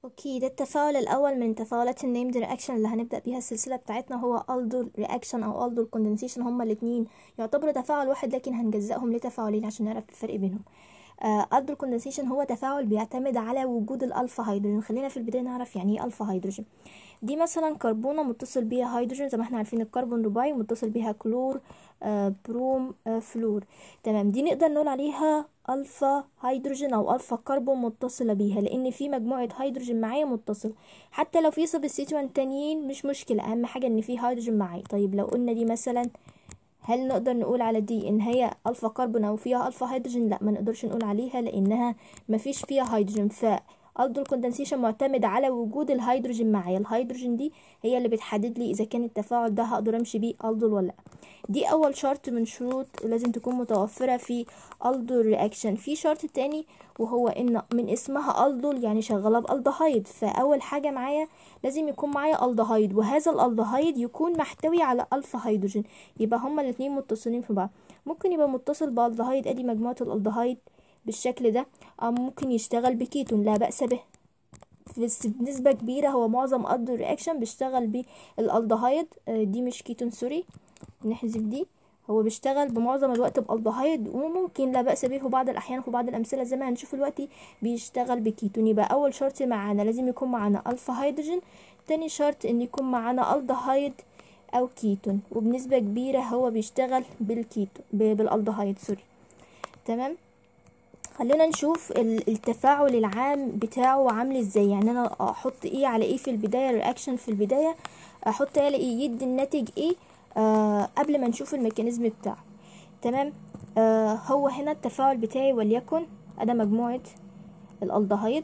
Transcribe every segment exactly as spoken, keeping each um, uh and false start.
اوكي، ده التفاعل الاول من تفاعلات النيمد رياكشن اللي هنبدا بيها السلسله بتاعتنا، هو الدول رياكشن او الدول كوندنسيشن. هما الاثنين يعتبروا تفاعل واحد لكن هنجزئهم لتفاعلين عشان نعرف الفرق بينهم. الدول كوندنسيشن هو تفاعل بيعتمد على وجود الالفا هيدروجين. خلينا في البدايه نعرف يعني ايه الفا هيدروجين. دي مثلا كربونه متصل بيها هيدروجين، زي ما احنا عارفين الكربون رباعي متصل بيها كلور آه بروم آه فلور. تمام، دي نقدر نقول عليها الفا هيدروجين او الفا كربون متصله بيها، لان في مجموعه هيدروجين معايا متصل. حتى لو في سبستيتوينت تانيين مش مشكله، اهم حاجه ان في هيدروجين معايا. طيب لو قلنا دي مثلا، هل نقدر نقول على دي ان هي الفا كربون او فيها الفا هيدروجين؟ لا، ما نقدرش نقول عليها لانها ما فيش فيها هيدروجين. ف الدول كوندنسيشن معتمد على وجود الهيدروجين معايا. الهيدروجين دي هي اللي بتحدد لي اذا كان التفاعل ده هقدر امشي بيه الدول ولا لا. دي اول شرط من شروط لازم تكون متوفره في الدول رياكشن. في شرط تاني وهو ان من اسمها الدول يعني شغاله بالدهايد، فاول حاجه معايا لازم يكون معايا الدهايد، وهذا الالدهايد يكون محتوي على الفا هيدروجين. يبقى هما الاثنين متصلين في بعض. ممكن يبقى متصل بالدهايد، ادي مجموعه الالدهايد بالشكل ده، او ممكن يشتغل بكيتون، لا بأس به. بس بنسبة كبيرة هو معظم الدول رياكشن بيشتغل بالالدهايد. دي مش كيتون، سوري، نحذف دي. هو بيشتغل بمعظم الوقت بالدهايد، وممكن لا بأس به في بعض الأحيان في بعض الأمثلة زي ما هنشوف دلوقتي بيشتغل بكيتون. يبقى أول شرط معانا لازم يكون معانا ألفا هيدروجين. تاني شرط إن يكون معانا الدهايد أو كيتون، وبنسبة كبيرة هو بيشتغل بالكيتون بالالدهايد، سوري. تمام، خلينا نشوف التفاعل العام بتاعه عامل ازاي. يعني انا احط ايه على ايه في البدايه، الرياكشن في البدايه احط على ايه يدي الناتج ايه آه قبل ما نشوف الميكانيزم بتاعه. تمام، آه هو هنا التفاعل بتاعي وليكن انا مجموعه الالدهايد،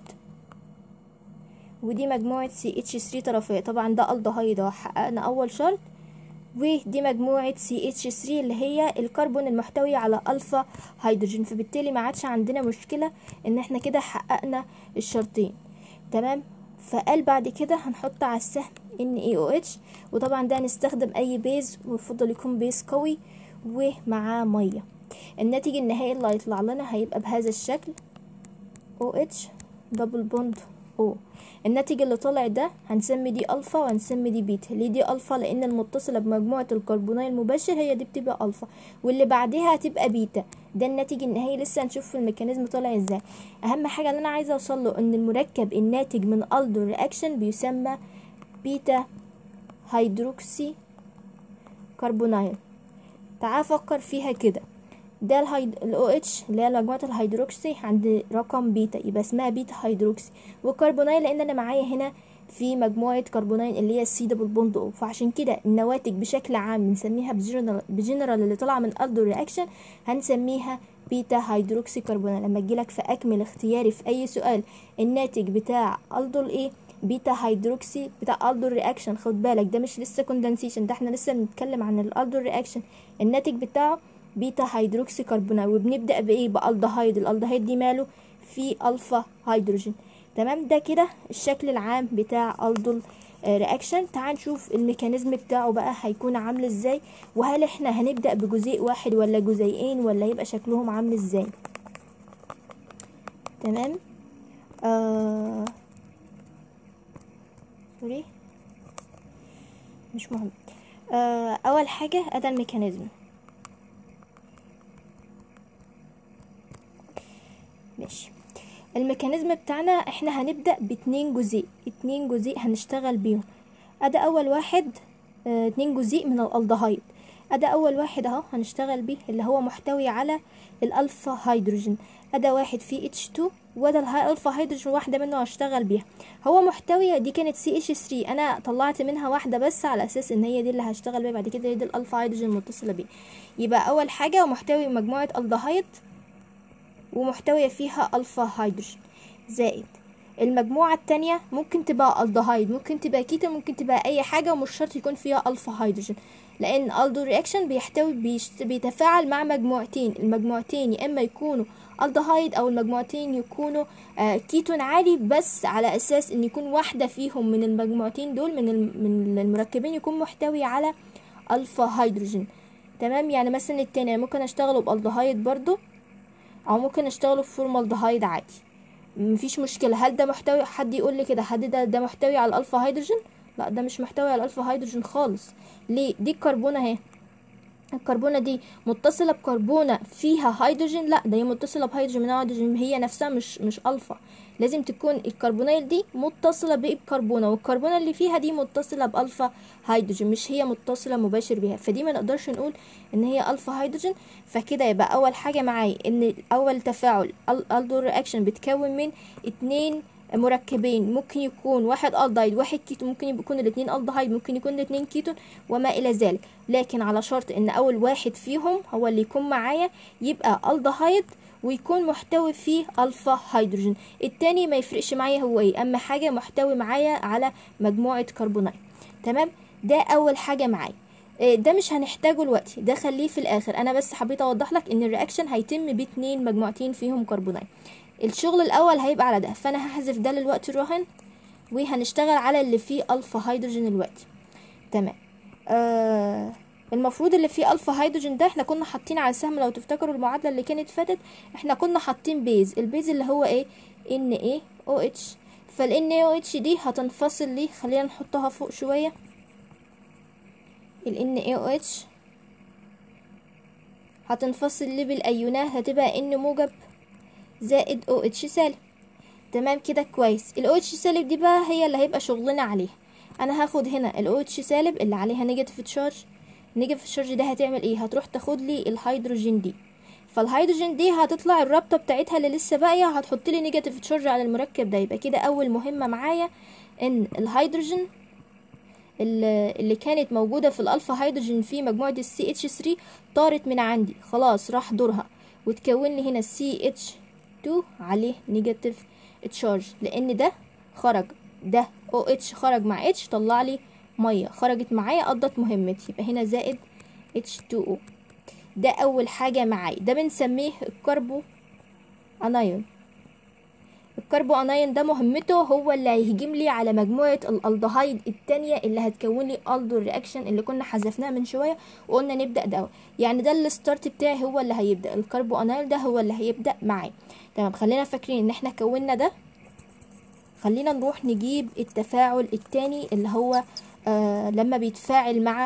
ودي مجموعه سي اتش ثلاثة طرفيه. طبعا ده الدهايد اهو، حققنا اول شرط. ودي مجموعة سي اتش ثلاثة اللي هي الكربون المحتوي على ألفا هيدروجين، فبالتالي ما عادش عندنا مشكلة ان احنا كده حققنا الشرطين. تمام، فقال بعد كده هنحط على السهم ان اي او اتش، وطبعا ده هنستخدم اي بيز، ويفضل يكون بيز قوي ومعاه مية. الناتج النهائي اللي هيطلع لنا هيبقى بهذا الشكل، او اتش دبل بوند او. الناتج اللي طالع ده هنسمي دي الفا وهنسمي دي بيتا. ليه دي الفا؟ لان المتصله بمجموعه الكربوناي المباشر هي دي بتبقى الفا، واللي بعدها هتبقى بيتا. ده الناتج النهائي، لسه هنشوف في الميكانيزم طالع ازاي. اهم حاجه اللي انا عايزه اوصل له ان المركب الناتج من الدول رياكشن بيسمى بيتا هيدروكسي كربونايل. تعال فكر فيها كده، ده الهيد الاو اتش اللي هي مجموعه الهيدروكسي عند رقم بيتا، يبقى اسمها بيتا هيدروكسي. والكربونايل لان انا معايا هنا في مجموعه كربونايل اللي هي السي دبل بوند او، فعشان كده النواتج بشكل عام بنسميها بجنرال بجنرال اللي طالعه من الدول رياكشن هنسميها بيتا هيدروكسي كربونايل. لما تجيلك في اكمل اختياري في اي سؤال الناتج بتاع الدول ايه؟ بيتا هيدروكسي بتاع الدول رياكشن. خد بالك ده مش لسه كوندنسيشن، ده احنا لسه بنتكلم عن الالدول رياكشن. الناتج بتاعه بيتا هيدروكسي كربونايل، وبنبدا بايه؟ بالدهايد. الالدهايد دي ماله؟ في الفا هيدروجين. تمام، ده كده الشكل العام بتاع الدول رياكشن. تعال نشوف الميكانيزم بتاعه بقى هيكون عامل ازاي، وهل احنا هنبدا بجزيء واحد ولا جزيئين ولا يبقى شكلهم عامل ازاي. تمام، آه... سوري مش مهم. آه... اول حاجه ادى الميكانيزم. ماشي، الميكانيزم بتاعنا احنا هنبدأ باتنين جزيء اتنين جزيء هنشتغل بيهم. ادي اول واحد، اه اتنين جزيء من الالدهايد. ادي اول واحد اهو هنشتغل بيه اللي هو محتوي على الالفا هيدروجين. ادي واحد فيه اتش اتنين، وده الالفا هيدروجين واحده منه هشتغل بيها. هو محتوي، دي كانت سي اتش ثلاثة، انا طلعت منها واحده بس على اساس ان هي دي اللي هشتغل بيها بعد كده، هي دي الالفا هيدروجين المتصله بيه. يبقى اول حاجه محتوي مجموعه الدهايد ومحتوية فيها ألفا هيدروجين، زائد المجموعة التانية ممكن تبقى الدهايد، ممكن تبقى كيتون، ممكن تبقى أي حاجة، ومش شرط يكون فيها ألفا هيدروجين، لأن الدول رياكشن بيحتوي بيشت... بيتفاعل مع مجموعتين. المجموعتين يا إما يكونوا الدهايد أو المجموعتين يكونوا آه كيتون عادي، بس على أساس إن يكون واحدة فيهم من المجموعتين دول من من المركبين يكون محتوي على ألفا هيدروجين. تمام، يعني مثلا التاني ممكن أشتغله بالدهايد برضو، او ممكن اشتغله في فورمالدهايد عادي. مفيش مشكله. هل ده محتوي، حد يقول لي كده، حد ده ده محتوي على الالفا هيدروجين؟ لا ده مش محتوي على الالفا هيدروجين خالص. ليه؟ دي الكربونه اهي، الكربونه دي متصله بكربونه فيها هيدروجين؟ لا ده هي متصله بهيدروجين من هيدروجين، هي نفسها مش مش الفا. لازم تكون الكربونيل دي متصله بكربونه، والكربونه اللي فيها دي متصله بالفا هيدروجين، مش هي متصله مباشر بيها، فدي ما نقدرش نقول ان هي الفا هيدروجين. فكده يبقى اول حاجه معايا ان اول تفاعل الدور رياكشن بيتكون من اتنين مركبين، ممكن يكون واحد الدايد واحد كيتون، ممكن يكون الاثنين الدهايد، ممكن يكون الاثنين كيتون وما الى ذلك، لكن على شرط ان اول واحد فيهم هو اللي يكون معايا يبقى الدهايد ويكون محتوي فيه الفا هيدروجين، التاني ما يفرقش معايا هو ايه، اما حاجه محتوي معايا على مجموعه كربونات. تمام، ده اول حاجه معايا. ده مش هنحتاجه دلوقتي، ده خليه في الاخر، انا بس حبيت اوضح لك ان الرياكشن هيتم باتنين مجموعتين فيهم كربونات. الشغل الاول هيبقى على ده، فانا هحذف ده للوقت الراهن وهنشتغل على اللي فيه الفا هيدروجين دلوقتي. تمام. آه المفروض اللي فيه الفا هيدروجين ده احنا كنا حاطين على السهم، لو تفتكروا المعادله اللي كانت فاتت احنا كنا حاطين بيز، البيز اللي هو ايه؟ ان ايه او اتش، فالان ايه او اتش دي هتنفصل لي، خلينا نحطها فوق شويه، الان ايه او اتش هتنفصل لي بالايونات، هتبقى ان موجب زائد او اتش سالب. تمام كده كويس. ال OH سالب دي بقى هي اللي هيبقى شغلنا عليها. انا هاخد هنا ال OH سالب اللي عليها نيجاتيف تشارج، نيجاتيف تشارج ده هتعمل ايه؟ هتروح تاخد لي الهيدروجين دي، فالهيدروجين دي هتطلع الرابطه بتاعتها اللي لسه باقيه هتحط لي نيجاتيف تشارج على المركب ده. يبقى كده اول مهمه معايا ان الهيدروجين اللي كانت موجوده في الالفا هيدروجين في مجموعه السي اتش ثلاثة طارت من عندي خلاص، راح دورها وتكون لي هنا سي اتش اتنين عليه نيجاتيف تشارج، لان ده خرج، ده او اتش خرج مع اتش طلع لي ميه، خرجت معايا قضت مهمتي، يبقى هنا زائد اتش اتنين او. ده اول حاجه معايا، ده بنسميه الكربو انايون. الكربو انايون ده مهمته هو اللي هيهجم لي على مجموعه الالدهايد التانية اللي هتكون لي الدور رياكشن اللي كنا حذفناه من شويه وقلنا نبدا ده، يعني ده الستارت بتاعي هو اللي هيبدا، الكربو انايون ده هو اللي هيبدا معايا. تمام، خلينا فاكرين ان احنا كونا ده، خلينا نروح نجيب التفاعل التاني اللي هو آه لما بيتفاعل مع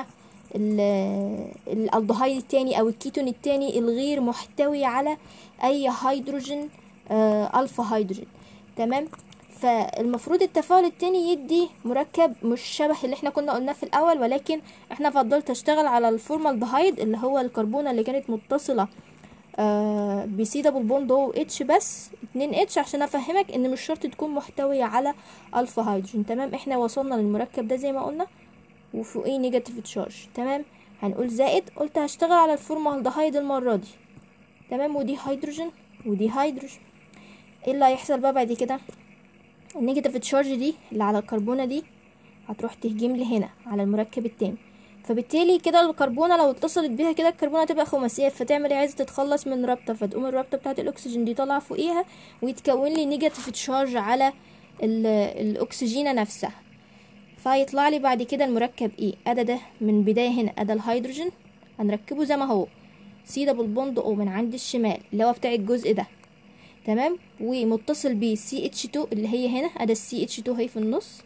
الالدهايد التاني او الكيتون التاني الغير محتوي على اي هيدروجين آه الفا هيدروجين. تمام، فالمفروض التفاعل التاني يدي مركب مش شبه اللي احنا كنا قلناه في الاول، ولكن احنا فضلت اشتغل على الفورمالدهايد اللي هو الكربونه اللي كانت متصله آه بسي دبل بوند او اتش بس اتنين اتش، عشان افهمك ان مش شرط تكون محتويه على الفا هيدروجين. تمام، احنا وصلنا للمركب ده زي ما قلنا وفوقيه نيجاتيف تشارج. تمام، هنقول زائد، قلت هشتغل على الفورمالدهايد المره دي. تمام، ودي هيدروجين ودي هيدروجين. ايه اللي هيحصل بقى بعد كده؟ النيجاتيف تشارج دي اللي على الكربونه دي هتروح تهجم لي هنا على المركب التاني، فبالتالي كده الكربونه لو اتصلت بيها كده الكربونه تبقى خماسيه، فتعمل ايه؟ عايزه تتخلص من رابطه، فتقوم الرابطه بتاعه الاكسجين دي طالعه فوقيها ويتكون لي نيجاتيف تشارج على الاكسجينه نفسها، فهيطلع لي بعد كده المركب ايه؟ ادا ده من بدايه هنا ادا الهيدروجين هنركبه زي ما هو سي دبل بوند او من عند الشمال اللي هو بتاع الجزء ده. تمام، ومتصل بيه سي اتش اتنين اللي هي هنا ادا السي اتش اتنين هي في النص.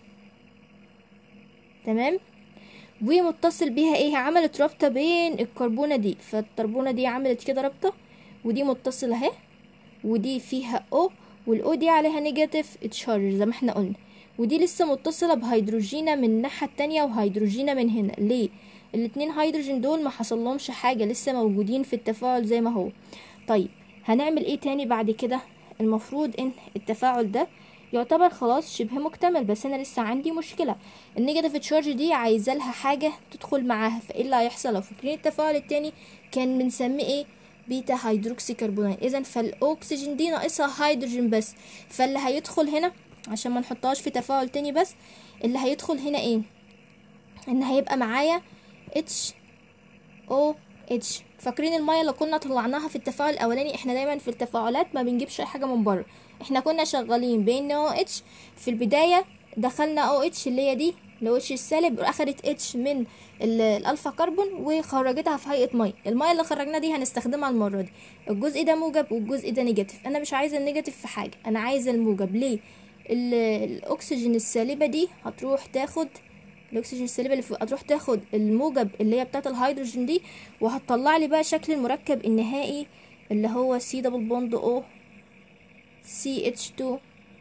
تمام، ومتصل بيها ايه؟ عملت رابطه بين الكربونه دي، فالكربونه دي عملت كده رابطه، ودي متصله اهي، ودي فيها او، والاو دي عليها نيجاتيف تشارج زي ما احنا قلنا، ودي لسه متصله بهيدروجينه من الناحيه التانية وهيدروجينه من هنا. ليه؟ الاتنين هيدروجين دول ما حصلهمش حاجه، لسه موجودين في التفاعل زي ما هو. طيب هنعمل ايه تاني بعد كده؟ المفروض ان التفاعل ده يعتبر خلاص شبه مكتمل، بس انا لسه عندي مشكله، النيجاتيف تشارج دي عايزه لها حاجه تدخل معاها، فايه اللي هيحصل؟ لو فاكرين التفاعل التاني كان بنسميه ايه؟ بيتا هيدروكسي كربونات. اذا فالاكسجين دي ناقصها هيدروجين بس، فاللي هيدخل هنا عشان ما نحطهاش في تفاعل تاني، بس اللي هيدخل هنا ايه؟ ان هيبقى معايا اتش او اتش. فاكرين الميه اللي كنا طلعناها في التفاعل الاولاني؟ احنا دايما في التفاعلات ما بنجيبش اي حاجه من بره، احنا كنا شغالين بين او اتش، في البدايه دخلنا او اتش اللي هي دي ال OH السالب اخدت H من الالفا كربون وخرجتها في هيئه ميه. الميه اللي خرجناها دي هنستخدمها المره دي. الجزء ده موجب والجزء ده نيجاتيف. انا مش عايزه النيجاتيف في حاجه، انا عايزه الموجب. ليه؟ الاكسجين السالبه دي هتروح تاخد الاكسجين السالبه اللي فوق هتروح تاخد الموجب اللي هي بتاعه الهيدروجين دي، وهتطلع لي بقى شكل المركب النهائي اللي هو سي دبل بوند او سي اتش اتنين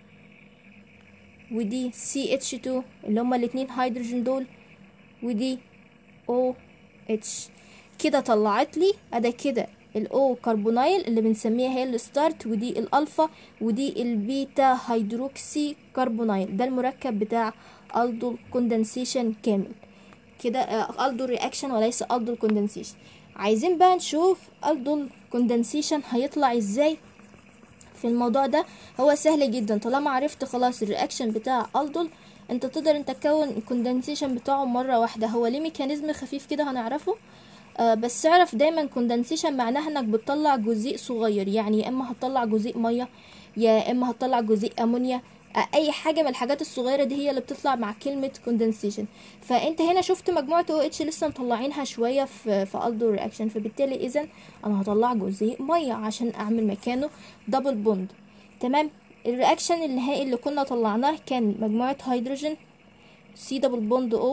ودي سي اتش اتنين اللي هما الاتنين هيدروجين دول، ودي او اتش. كده طلعت لي ادا كده الاو كربونايل اللي بنسميها هي الستارت، ودي الالفا، ودي البيتا هيدروكسي كربونايل. ده المركب بتاع الدول كوندنسيشن كامل كده، الدول رياكشن وليس الدول كوندنسيشن. عايزين بقى نشوف الدول كوندنسيشن هيطلع ازاي. في الموضوع ده هو سهل جدا، طالما عرفت خلاص الرياكشن بتاع الدول انت تقدر انت تكون الكوندنسيشن بتاعه مره واحده. هو ليه ميكانيزم خفيف كده هنعرفه، آه بس اعرف دايما كوندنسيشن معناها انك بتطلع جزيء صغير، يعني يا اما هتطلع جزيء ميه يا اما هتطلع جزيء امونيا، آه اي حاجه من الحاجات الصغيره دي هي اللي بتطلع مع كلمه كوندنسيشن. فانت هنا شفت مجموعه او اتش لسه مطلعينها شويه في في الدول رياكشن، فبالتالي اذا انا هطلع جزيء ميه عشان اعمل مكانه دبل بوند. تمام. الرياكشن النهائي اللي كنا طلعناه كان مجموعه هيدروجين سي دبل بوند او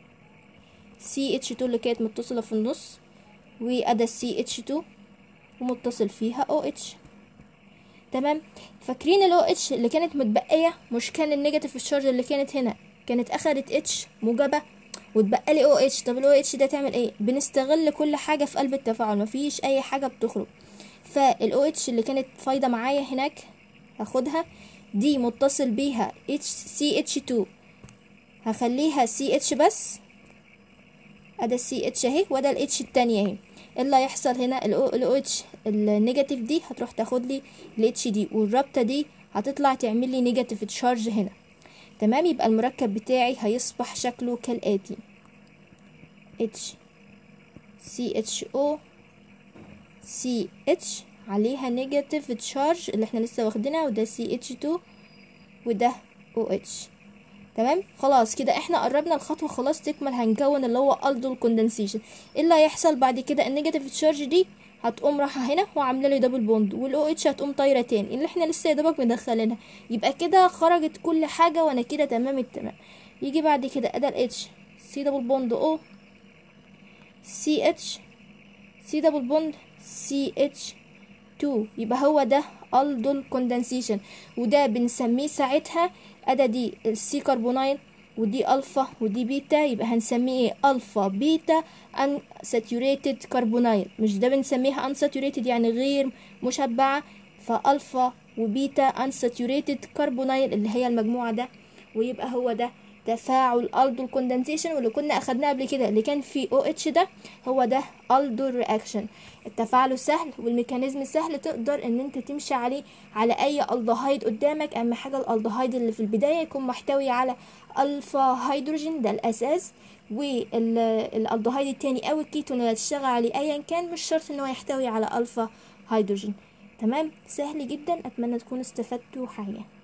سي اتش اتنين اللي كانت متصله في النص، وأدا سي اتش اتنين ومتصل فيها او اتش. تمام. فاكرين ال او اتش اللي كانت متبقيه؟ مش كان النيجاتيف الشارج اللي كانت هنا كانت اخدت اتش موجبه واتبقى لي او اتش. طب ال او اتش ده تعمل ايه؟ بنستغل كل حاجه في قلب التفاعل، مفيش اي حاجه بتخرج. فال او اتش اللي كانت فايده معايا هناك هاخدها، دي متصل بيها اتش سي اتش اتنين هخليها سي اتش بس، ادا السي اتش اهي، وده الاتش التانية اهي. اللي هيحصل هنا الاو اتش النيجاتيف دي هتروح تاخد لي الاتش دي، والرابطه دي هتطلع تعمل لي نيجاتيف تشارج هنا. تمام. يبقى المركب بتاعي هيصبح شكله كالاتي: اتش سي اتش او سي اتش عليها نيجاتيف تشارج اللي احنا لسه واخدينها، وده سي اتش اتنين وده او اتش. تمام. خلاص كده احنا قربنا الخطوه خلاص تكمل، هنكون اللي هو الدول كوندنسيشن. ايه اللي هيحصل بعد كده؟ النيجاتيف تشارج دي هتقوم رايحه هنا وعامله لي دبل بوند، والاو اتش هتقوم طايره تاني اللي احنا لسه يا دوبك مدخلينها. يبقى كده خرجت كل حاجه وانا كده تمام التمام. يجي بعد كده ادا الاتش سي دبل بوند او سي اتش سي دبل بوند سي اتش اتنين، يبقى هو ده الدول كوندنسيشن. وده بنسميه ساعتها ادا دي السي كربونايل ودي الفا ودي بيتا، يبقى هنسميه ايه؟ الفا بيتا ان ساتوريتد كربونايل. مش ده بنسميها ان ساتوريتد يعني غير مشبعه، فالفا وبيتا ان ساتوريتد كربونايل اللي هي المجموعه ده. ويبقى هو ده تفاعل الدول كوندنسيشن، واللي كنا اخدناه قبل كده اللي كان فيه او اتش ده هو ده الدول رياكشن. التفاعل سهل والميكانيزم سهل، تقدر ان انت تمشي عليه على اي الدهايد قدامك. اهم حاجه الالدهايد اللي في البدايه يكون محتوي على الفا هيدروجين، ده الاساس، والالدهايد التاني او الكيتون اللي هتشتغل عليه ايا كان مش شرط ان هو يحتوي على الفا هيدروجين. تمام. سهل جدا. اتمنى تكونوا استفدتوا حاجه.